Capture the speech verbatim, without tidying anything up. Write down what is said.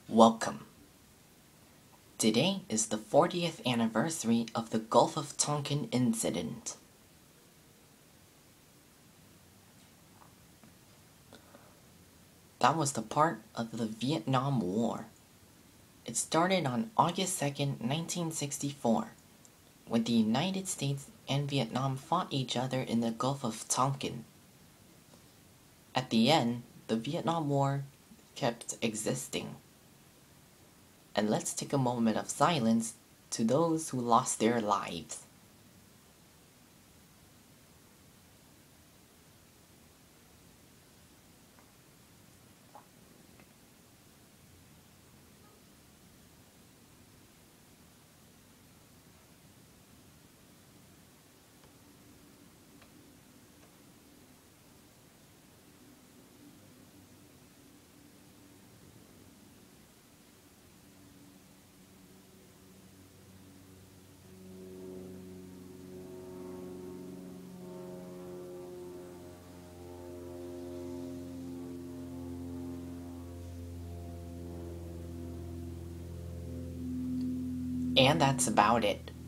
Welcome. Today is the fortieth anniversary of the Gulf of Tonkin incident. That was the part of the Vietnam War. It started on August second, nineteen sixty-four, when the United States and Vietnam fought each other in the Gulf of Tonkin. At the end, the Vietnam War kept existing. And let's take a moment of silence to those who lost their lives. And that's about it.